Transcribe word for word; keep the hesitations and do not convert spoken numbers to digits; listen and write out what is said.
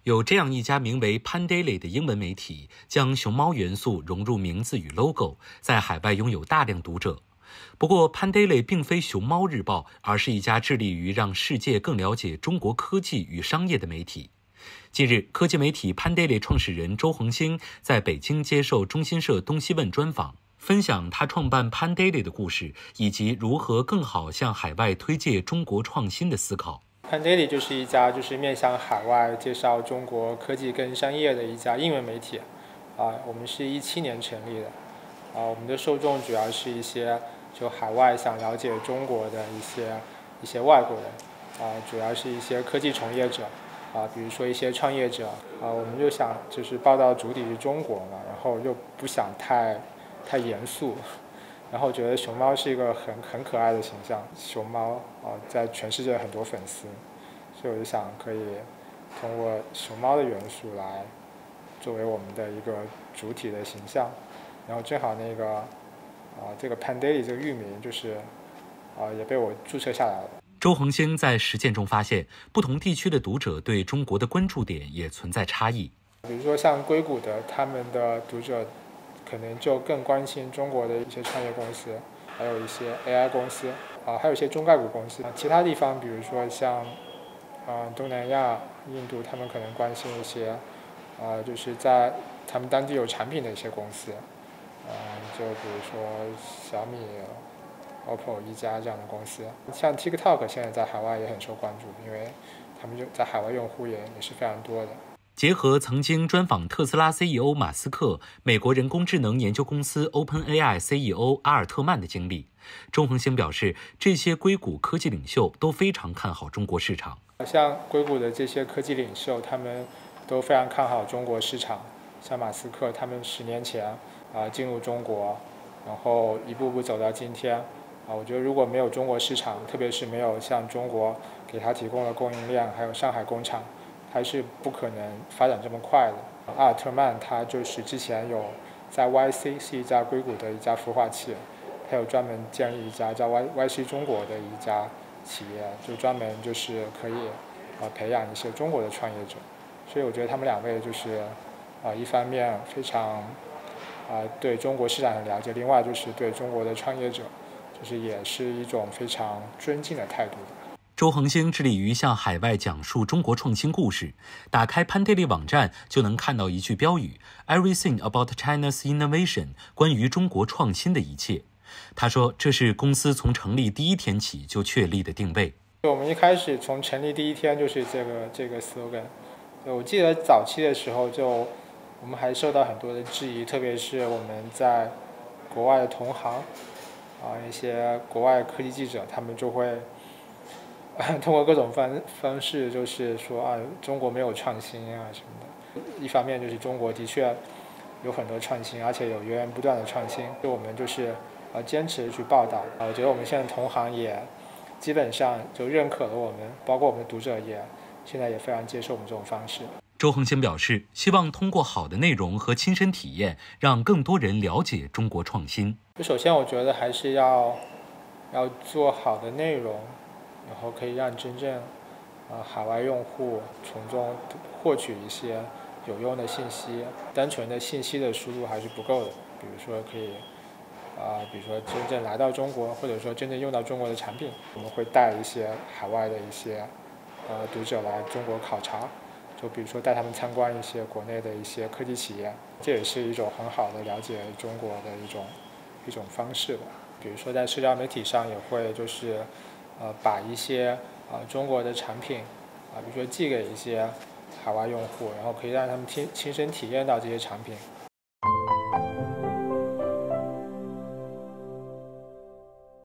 有这样一家名为 Pandaily 的英文媒体，将熊猫元素融入名字与 logo， 在海外拥有大量读者。不过 Pandaily 并非熊猫日报，而是一家致力于让世界更了解中国科技与商业的媒体。近日，科技媒体 Pandaily 创始人周恒星在北京接受中新社东西问专访，分享他创办 Pandaily 的故事，以及如何更好向海外推介中国创新的思考。 Pandaily 就是一家就是面向海外介绍中国科技跟商业的一家英文媒体，啊，我们是一七年成立的，啊，我们的受众主要是一些就海外想了解中国的一些一些外国人，啊，主要是一些科技从业者，啊，比如说一些创业者，啊，我们就想就是报道主体是中国嘛，然后又不想太太严肃。然后我觉得熊猫是一个很很可爱的形象，熊猫啊、呃，在全世界有很多粉丝，所以我就想可以通过熊猫的元素来作为我们的一个主体的形象。然后正好那个啊、呃，这个 Pandaily 这个域名就是啊、呃，也被我注册下来了。 周恒星在实践中发现，不同地区的读者对中国的关注点也存在差异。 比如说像硅谷的，他们的读者可能就更关心中国的一些创业公司，还有一些 A I 公司，啊，还有一些中概股公司。其他地方，比如说像，啊，东南亚、印度，他们可能关心一些，啊，就是在他们当地有产品的一些公司，啊，就比如说小米、O P P O、一加这样的公司。像 TikTok 现在在海外也很受关注，因为他们就在海外用户也也是非常多的。 结合曾经专访特斯拉 C E O 马斯克、美国人工智能研究公司 OpenAI C E O 阿尔特曼的经历，周恒星表示，这些硅谷科技领袖都非常看好中国市场。 像硅谷的这些科技领袖，他们都非常看好中国市场。像马斯克，他们十年前啊进入中国，然后一步步走到今天。啊，我觉得如果没有中国市场，特别是没有像中国给他提供的供应链，还有上海工厂，还是不可能发展这么快的。阿尔特曼他就是之前有在 Y C 是一家硅谷的一家孵化器，他有专门建立一家叫 Y YC 中国的一家企业，就专门就是可以啊培养一些中国的创业者。所以我觉得他们两位就是啊一方面非常啊对中国市场很了解，另外就是对中国的创业者就是也是一种非常尊敬的态度的。 周恒星致力于向海外讲述中国创新故事。打开 Pandaily 网站就能看到一句标语 ：“Everything about China's innovation”， 关于中国创新的一切。他说，这是公司从成立第一天起就确立的定位。 我们一开始从成立第一天就是这个这个 slogan。我记得早期的时候就，我们还受到很多的质疑，特别是我们在国外的同行啊，一些国外科技记者，他们就会通过各种方方式，就是说啊，中国没有创新啊什么的。一方面就是中国的确有很多创新，而且有源源不断的创新，就我们就是呃坚持去报道。啊，我觉得我们现在同行也基本上就认可了我们，包括我们的读者也现在也非常接受我们这种方式。 周恒星表示，希望通过好的内容和亲身体验，让更多人了解中国创新。 首先，我觉得还是要要做好的内容。然后可以让真正呃海外用户从中获取一些有用的信息，单纯的信息的输入还是不够的。比如说可以啊、呃，比如说真正来到中国，或者说真正用到中国的产品，我们会带一些海外的一些呃读者来中国考察，就比如说带他们参观一些国内的一些科技企业，这也是一种很好的了解中国的一种一种方式吧。比如说在社交媒体上也会就是呃把一些呃中国的产品啊、呃，比如说寄给一些海外用户，然后可以让他们亲亲身体验到这些产品。